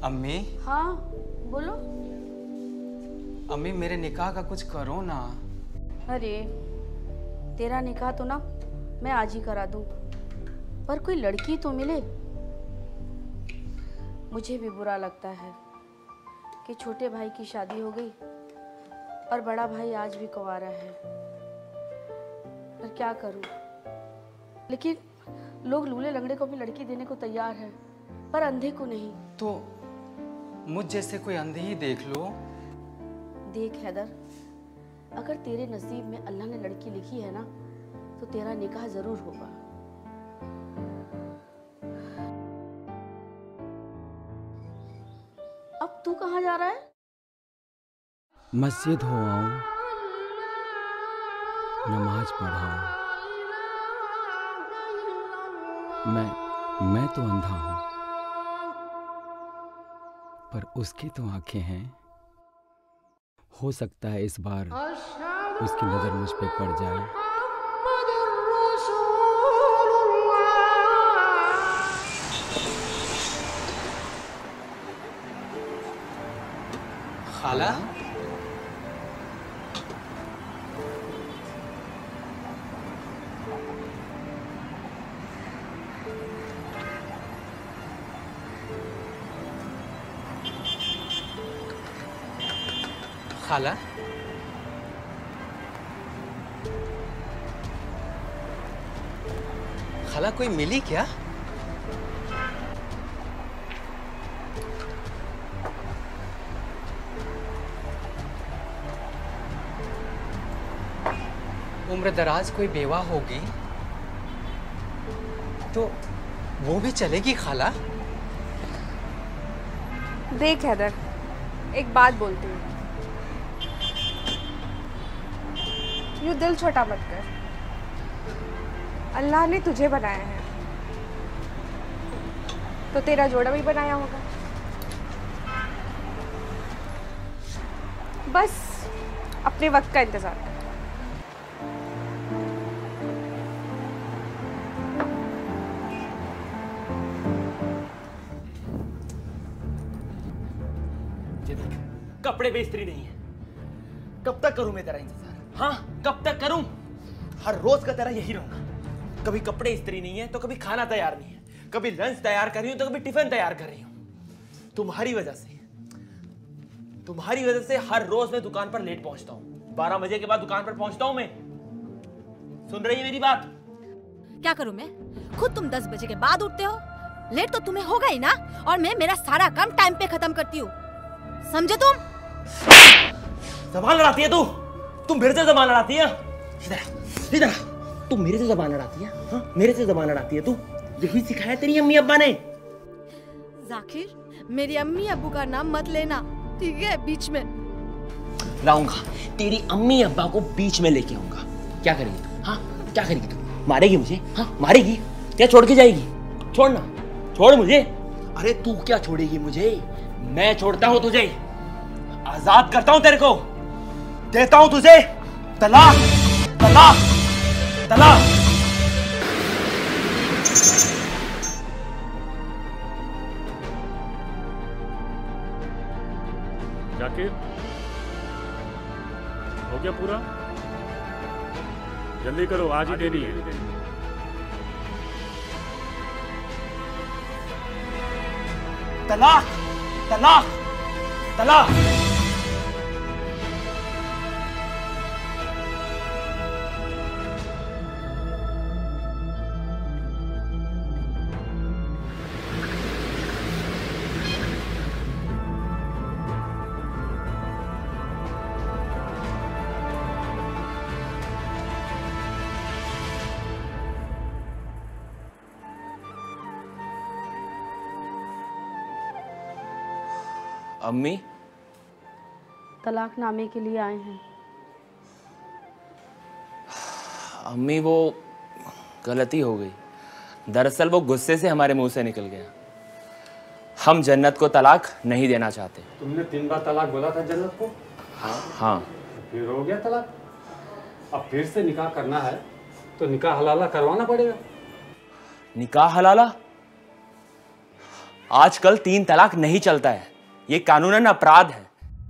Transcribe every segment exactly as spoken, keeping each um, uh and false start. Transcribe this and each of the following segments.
अम्मी। हाँ बोलो। अम्मी मेरे निकाह का कुछ करो ना। अरे तेरा निकाह तो ना मैं आज ही करा दूं, पर कोई लड़की तो मिले। मुझे भी बुरा लगता है कि छोटे भाई की शादी हो गई और बड़ा भाई आज भी कुंवारा है। पर क्या करूं, लेकिन लोग लूले लंगड़े को भी लड़की देने को तैयार है, पर अंधे को नहीं। तो मुझ जैसे कोई अंधे ही देख लो। देख हैदर, अगर तेरे नसीब में अल्लाह ने लड़की लिखी है ना, तो तेरा निकाह जरूर होगा। अब तू कहाँ जा रहा है? मस्जिद हो आऊं, नमाज पढ़ाऊं। मैं मैं तो अंधा हूं, पर उसकी तो आंखें हैं। हो सकता है इस बार उसकी नजर मुझ पे पड़ जाए। खाला, खाला, खाला कोई मिली क्या? उम्र दराज कोई बेवा होगी तो वो भी चलेगी खाला? देख हैदर, एक बात बोलती हूँ, यूँ दिल छोटा मत कर। अल्लाह ने तुझे बनाया है तो तेरा जोड़ा भी बनाया होगा। बस अपने वक्त का इंतजार कर। कपड़े पे इस्त्री नहीं है। कब तक करूं मैं तेरा इंतजार? हाँ, कब तक करूं? हर रोज का तेरा यही रहूंगा। कभी कपड़े इस्त्री नहीं है तो कभी खाना तैयार नहीं है, कभी लंच तैयार कर रही हूं तो कभी टिफिन तैयार कर रही हूं। तुम्हारी वजह से तुम्हारी वजह से हर रोज मैं दुकान पर लेट पहुंचता हूं। बारह बजे के बाद दुकान पर पहुंचता हूं मैं। सुन रही है मेरी बात? क्या करूं मैं? खुद तुम दस बजे के बाद उठते हो, लेट तो तुम्हें होगा ही ना, और मैं मेरा सारा काम टाइम पे खत्म करती हूँ, समझे तुम? ज़बान लड़ाती है तू तुम मेरे से ज़बान लड़ाती है। इधर इधर तू मेरे से ज़बान लड़ाती है। हाँ, मेरे से ज़बान लड़ाती है तू। यही सिखाया तेरी अम्मी अब्बा ने। जाकिर, मेरी अम्मी अब्बू का नाम मत लेना, ठीक है? बीच में लाऊंगा, तेरी अम्मी अब्बा को बीच में लेके आऊंगा। क्या करेगी तू? हाँ, क्या करेगी तू? मारेगी मुझे? हाँ, मारेगी या छोड़ के जाएगी? छोड़ना, छोड़ मुझे। अरे तू क्या छोड़ेगी मुझे? मैं छोड़ता हूं तुझे, आजाद करता हूं तेरे को, देता हूं तुझे तलाक, तलाक, तलाक। जाकिर, हो गया पूरा? जल्दी करो, आज ही देनी है। तलाक, तलाक, तलाक। अम्मी, तलाकनामे के लिए आए हैं। अम्मी वो गलती हो गई। दरअसल वो गुस्से से हमारे मुंह से निकल गया। हम जन्नत को तलाक नहीं देना चाहते। तुमने तीन बार तलाक बोला था जन्नत को। हाँ हाँ। फिर हो गया तलाक। अब फिर से निकाह करना है तो निकाह हलाला करवाना पड़ेगा। निकाह हलाला? आजकल तीन तलाक नहीं चलता है, ये कानूनन अपराध है।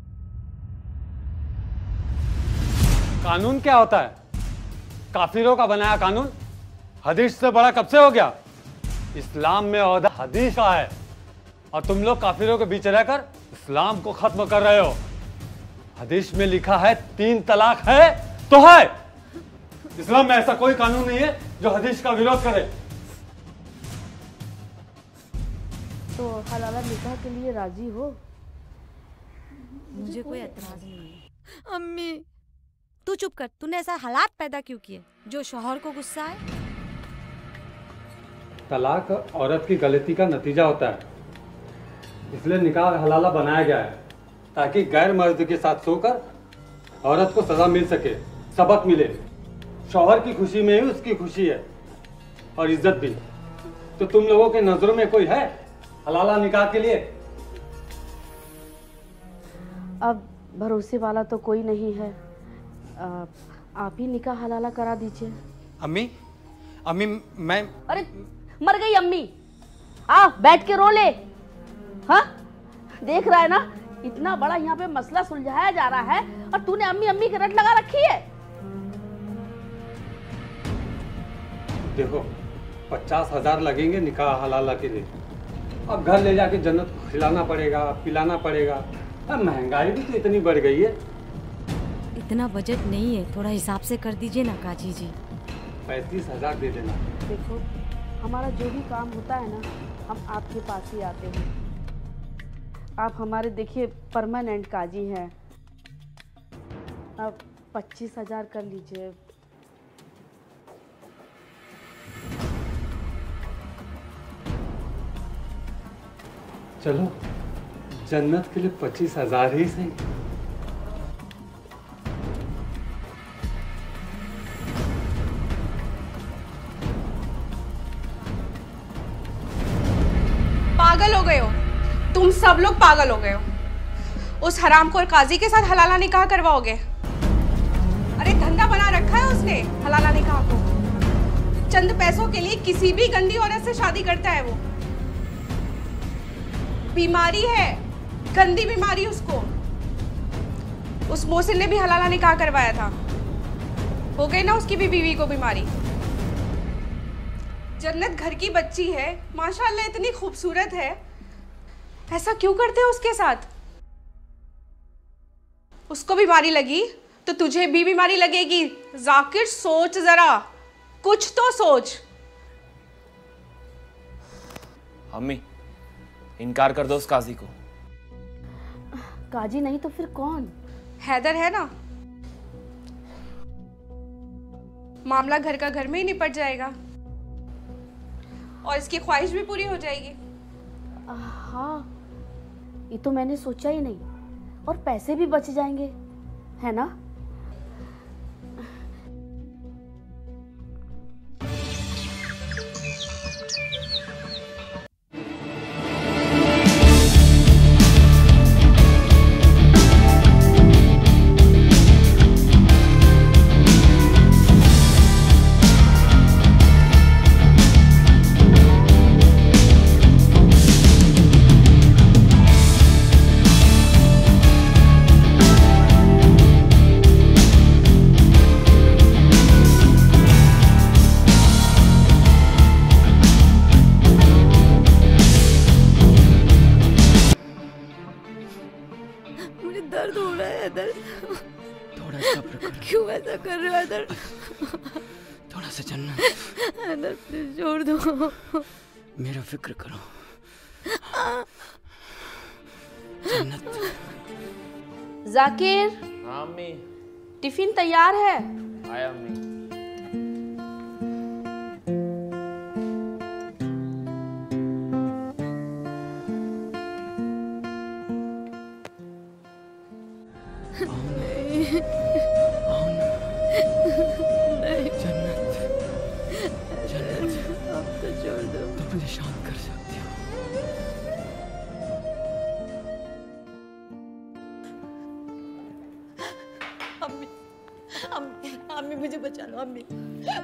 कानून क्या होता है? काफिरों का बनाया कानून हदीस से बड़ा कब से हो गया? इस्लाम में ओहदा हदीस का है और तुम लोग काफिरों के बीच रहकर इस्लाम को खत्म कर रहे हो। हदीस में लिखा है तीन तलाक है तो है। इस्लाम में ऐसा कोई कानून नहीं है जो हदीस का विरोध करे। तो हलाला निकाह के लिए राजी हो? मुझे कोई एतराज नहीं है। अम्मी तू चुप कर, तूने ऐसा हालात पैदा क्यों किए जो शौहर को गुस्सा है? तलाक औरत की गलती का नतीजा होता है, इसलिए निकाह हलाला बनाया गया है ताकि गैर मर्द के साथ सोकर औरत को सजा मिल सके, सबक मिले। शौहर की खुशी में ही उसकी खुशी है और इज्जत भी। तो तुम लोगों के नजरों में कोई है हलाला निकाह के लिए? अब भरोसे वाला तो कोई नहीं है। आ, आप ही निकाह हलाला करा दीजिए। अम्मी अम्मी मैं अरे मर गई अम्मी, आ बैठ के रो ले। हाँ देख रहा है ना, इतना बड़ा यहाँ पे मसला सुलझाया जा रहा है और तूने अम्मी अम्मी की रट लगा रखी है। देखो पचास हजार लगेंगे निकाह हलाला के लिए। अब घर ले जाके जन्नत को खिलाना पड़ेगा, पिलाना पड़ेगा। अब महंगाई भी तो इतनी बढ़ गई है। इतना बजट नहीं है, थोड़ा हिसाब से कर दीजिए ना काजी जी। पैंतीस हजार दे देना। देखो हमारा जो भी काम होता है ना, हम आपके पास ही आते हैं। आप हमारे देखिए परमानेंट काजी हैं। अब पच्चीस हजार कर लीजिए। चलो जन्नत के लिए पच्चीस हजार ही सही। पागल हो गए हो तुम, सब लोग पागल हो गए हो। उस हरामखोर काजी के साथ हलाला निकाह करवाओगे? अरे धंधा बना रखा है उसने हलाला निकाह को। चंद पैसों के लिए किसी भी गंदी औरत से शादी करता है वो। बीमारी है, गंदी बीमारी उसको। उस मोहसिन ने भी हलाला निकाह करवाया था, हो गई ना उसकी भी बीवी को बीमारी। जन्नत घर की बच्ची है, माशाअल्लाह इतनी खूबसूरत है, ऐसा क्यों करते हो उसके साथ? उसको बीमारी लगी तो तुझे भी बीमारी लगेगी। जाकिर सोच जरा, कुछ तो सोच। अम्मी इनकार कर दो उस काजी को। काजी नहीं तो फिर कौन? हैदर है ना, मामला घर का घर में ही निपट जाएगा और इसकी ख्वाहिश भी पूरी हो जाएगी। हाँ ये तो मैंने सोचा ही नहीं, और पैसे भी बच जाएंगे, है ना? दर्द हो रहा है हैदर। थोड़ा सब्र करो। क्यों ऐसा कर रहे हो हैदर? थोड़ा सा जन्नत, हैदर प्लीज छोड़ दो। मेरा फिक्र करो। जन्नत। जाकिर हाँ अम्मी। टिफिन तैयार है। आया अम्मी। जन्नत, जन्नत, अब तो छोड़ दो। तुम मुझे शांत कर सकती हो। अम्मी, अम्मी, अम्मी मुझे बचा लो अम्मी।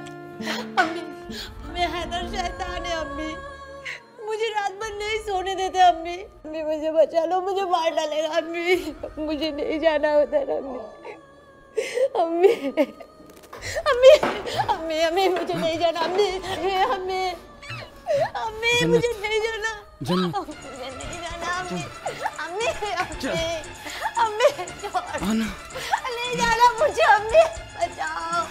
अम्मी, मैं हैदर शैतान है अम्मी। मुझे रात भर नहीं सोने देता थे अम्मी। अम्मी मुझे बचा लो, मुझे मार डालेगा अम्मी, मुझे नहीं जाना उधर अम्मी। अम्मी अम्मी अम्मी अम्मी मुझे नहीं जाना अम्मी, अम्मी अम्मी मुझे नहीं जाना, मुझे नहीं जाना अम्मी, अम्मी अम्मी अम्मी नहीं जाना मुझे अम्मी, बचाओ।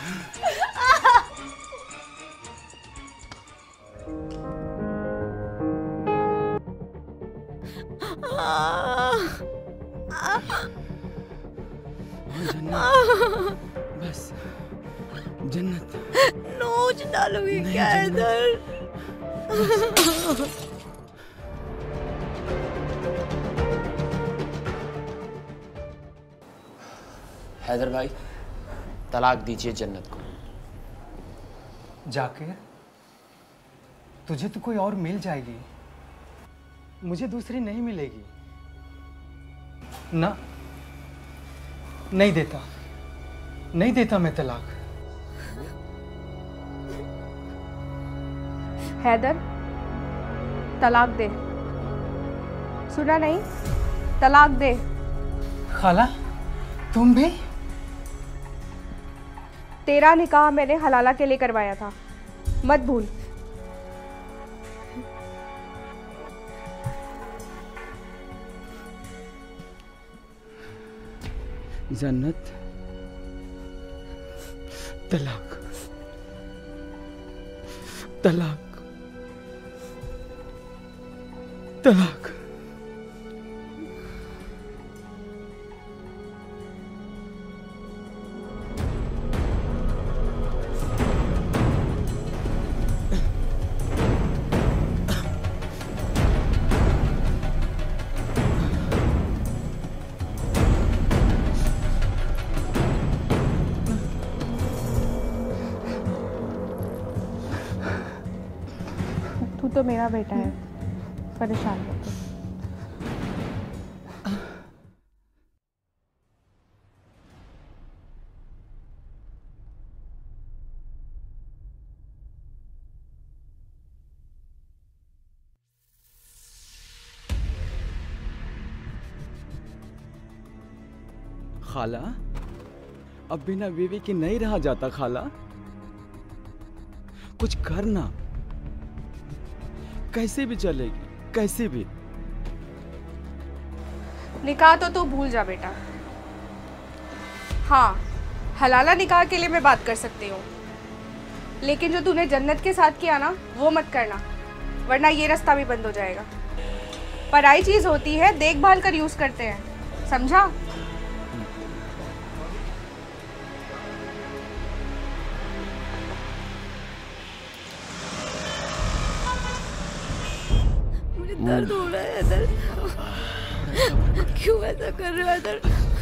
बस जन्नत नोच डालोगी क्या इधर? हैदर भाई, तलाक दीजिए जन्नत को। जाकिर, तुझे तो कोई और मिल जाएगी, मुझे दूसरी नहीं मिलेगी ना। नहीं देता, नहीं देता मैं तलाक। हैदर, तलाक दे। सुना नहीं? तलाक दे। खाला, तुम भी? तेरा निकाह मैंने हलाला के लिए करवाया था, मत भूल। जन्नत, तलाक, तलाक, तलाक। तू तो मेरा बेटा है, परेशान मत हो। खाला, अब बिना बीवी के नहीं रहा जाता खाला, कुछ करना। कैसे भी चलेगी, कैसे भी। निकाह तो तू भूल जा बेटा। हाँ, हलाला निकाह के लिए मैं बात कर सकती हूँ, लेकिन जो तूने जन्नत के साथ किया ना, वो मत करना, वरना ये रास्ता भी बंद हो जाएगा। पराई चीज होती है, देखभाल कर यूज करते हैं, समझा? दर्द हो रहा है इधर, क्यों ऐसा कर रहे हो इधर?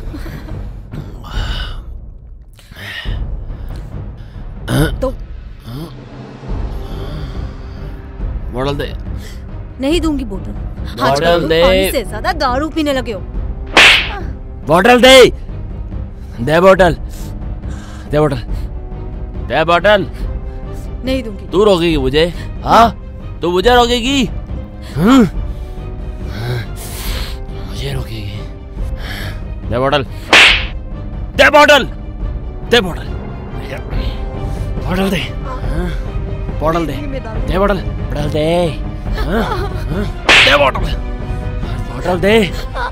तो बोतल दे। नहीं दूंगी बोतल। बोतल दे। पानी से ज्यादा दारू पीने लगे हो। बोतल दे, दे बोतल, दे बोतल, दे बोतल। नहीं दूंगी। तू रोकेगी मुझे? हाँ, तू मुझे रोकेगी? हाँ? मुझे रोकेगी? दे बोतल, दे बोतल, दे बोतल, बोतल दे, बोतल दे, दे बोतल, बोतल दे, दे बोतल, बोतल दे।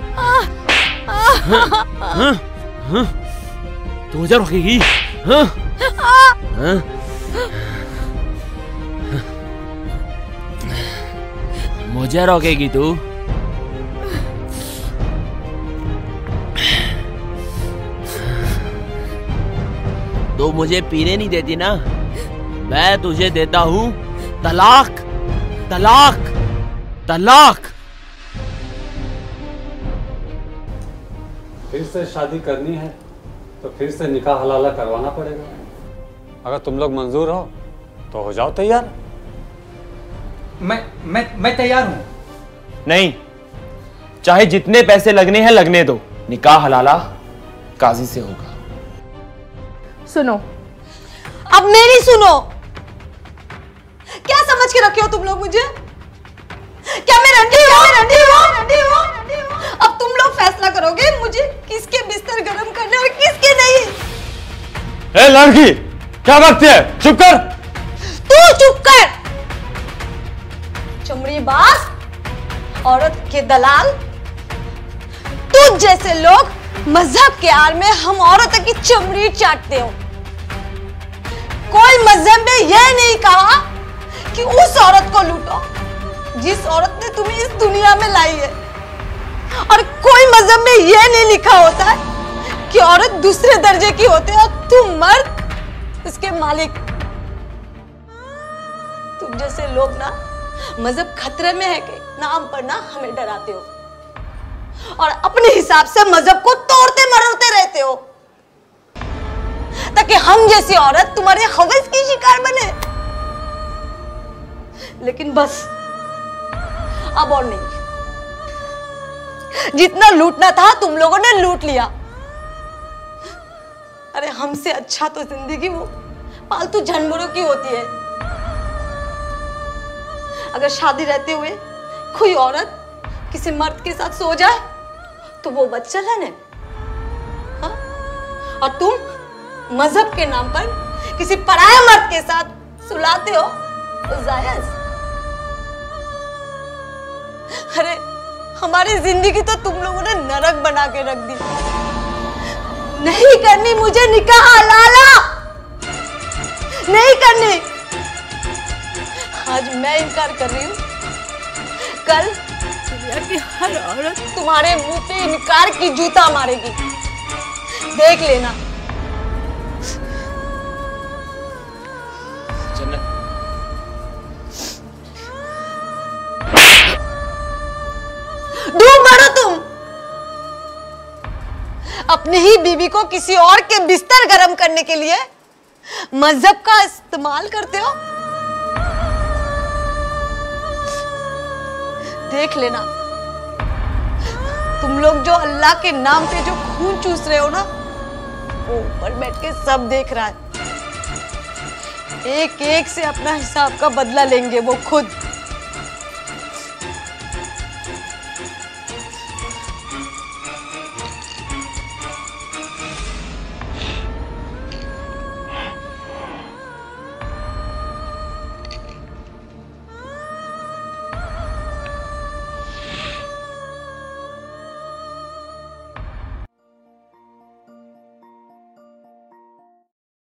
तू मुझे रोकेगी? हाँ? हाँ? मुझे रोकेगी तू? तो मुझे पीने नहीं देती ना, मैं तुझे देता हूँ तलाक, तलाक, तलाक। फिर से शादी करनी है तो फिर से निकाह हलाला करवाना पड़ेगा। अगर तुम लोग मंजूर हो तो हो जाओ तैयार। मैं मैं मैं तैयार हूँ। नहीं, चाहे जितने पैसे लगने हैं लगने दो, निकाह हलाला काजी से होगा। सुनो, अब मेरी सुनो। क्या समझ के रखे हो तुम लोग मुझे? क्या मैं रंडी हूँ? रंडी हूँ? रंडी हूँ? अब तुम लोग फैसला करोगे मुझे किसके बिस्तर गरम करना और किसके नहीं। ए लड़की, क्या करती है? चुप कर। तू चुप कर। चमड़ी बाज, औरत के दलाल। तुझ जैसे लोग मजहब के आड़ में हम औरतों की चमड़ी चाटते हो। कोई मजहब ने यह नहीं कहा कि उस औरत को लूटो जिस औरत ने तुम्हें इस दुनिया में लाई है, और कोई मजहब में यह नहीं लिखा होता है कि औरत दूसरे दर्जे की होती है और तुम मर्द इसके मालिक। तुम जैसे लोग ना मजहब खतरे में है के नाम पर ना हमें डराते हो और अपने हिसाब से मजहब को तोड़ते मरोड़ते रहते हो ताकि हम जैसी औरत तुम्हारे हवस की शिकार बने। लेकिन बस अब और नहीं, जितना लूटना था तुम लोगों ने लूट लिया। अरे हमसे अच्छा तो जिंदगी वो पालतू जानवरों की होती है। अगर शादी रहते हुए कोई औरत किसी मर्द के साथ सो जाए तो वो बदचलन है, हाँ? और तुम मजहब के नाम पर किसी पराया मर्द के साथ सुलाते हो तो जायज। अरे हमारी जिंदगी तो तुम लोगों ने नरक बना के रख दी। नहीं करनी मुझे निकाह लाला, नहीं करनी। आज मैं इनकार कर रही हूँ, कल दुनिया की हर औरत तुम्हारे मुंह पे इनकार की जूता मारेगी, देख लेना। जन्नत, डूब मरो तुम। अपनी ही बीवी को किसी और के बिस्तर गर्म करने के लिए मजहब का इस्तेमाल करते हो। देख लेना, तुम लोग जो अल्लाह के नाम पे जो खून चूस रहे हो ना, वो ऊपर बैठ के सब देख रहा है। एक एक से अपना हिसाब का बदला लेंगे वो खुद।